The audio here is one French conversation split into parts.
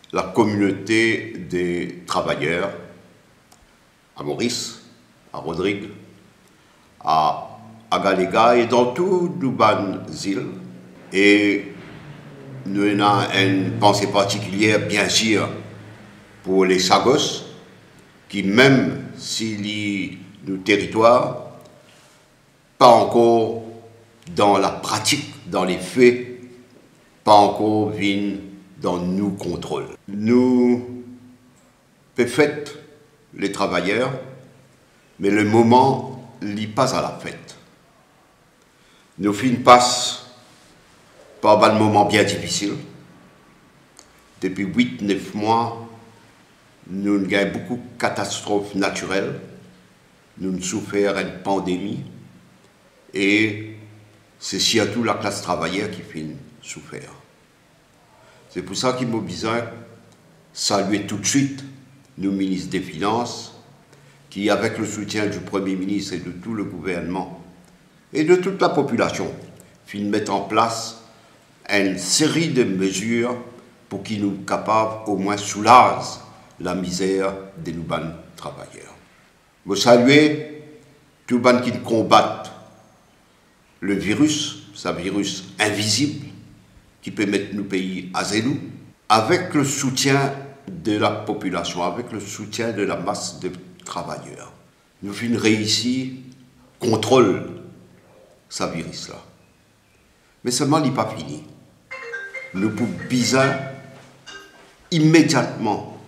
la communauté des travailleurs à Maurice, à Rodrigue, à Galega et dans toutes les îles. Et nous avons une pensée particulière, bien sûr, pour les Sagos, qui même si nos territoires, pas encore dans la pratique, dans les faits, pas encore viennent dans nos contrôles. Nous faisons les travailleurs, mais le moment n'est pas à la fête. Nos filles passent par un moment bien difficile. Depuis 8-9 mois, nous avons beaucoup de catastrophes naturelles. Nous souffrons une pandémie. Et c'est surtout la classe travailleur qui fait souffrir. C'est pour ça qu'il m'a besoin de saluer tout de suite nos ministres des Finances, qui, avec le soutien du Premier ministre et de tout le gouvernement et de toute la population, mettent en place une série de mesures pour qu'ils nous capables au moins soulager la misère de nos travailleurs. Je salue tous les qui combattent le virus, c'est un virus invisible qui peut mettre nos pays à zéro, avec le soutien de la population, avec le soutien de la masse de travailleurs. Nous avons réussi à contrôler ce virus-là. Mais seulement, il n'est pas fini. Nous pouvons bien immédiatement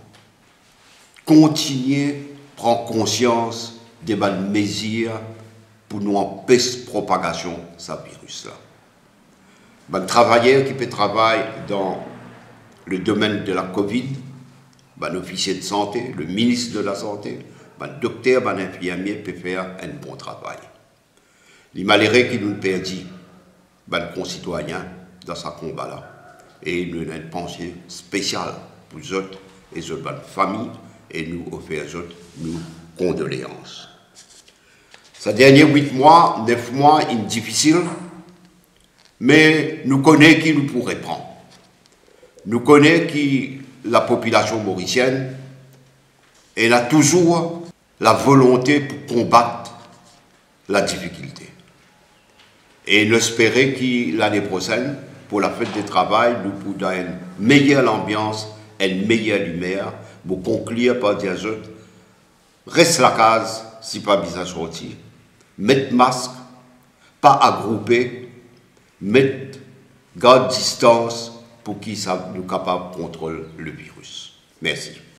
continuer à prendre conscience des mesures pour nous empêcher la propagation de ce virus-là. Les travailleurs qui peuvent travailler dans le domaine de la Covid, les officiers de santé, le ministre de la Santé, les docteurs, les infirmiers peuvent faire un bon travail. Les malheureux qui nous perdent, les concitoyens dans ce combat-là. Et nous avons une pensée spéciale pour eux et les familles, et nous offrons nos condoléances. Ces derniers 8 mois, 9 mois, sont difficiles, mais nous connaissons qui nous pourrait prendre. Nous connaissons qui la population mauricienne, elle a toujours la volonté pour combattre la difficulté. Et nous espérons que l'année prochaine, pour la fête du travail, nous pourrons une meilleure ambiance, une meilleure lumière, pour conclure par dire reste la case si pas besoin de sortir. Mettre masque, pas agrouper, mettre garde distance pour qu'ils soient capables de contrôler le virus. Merci.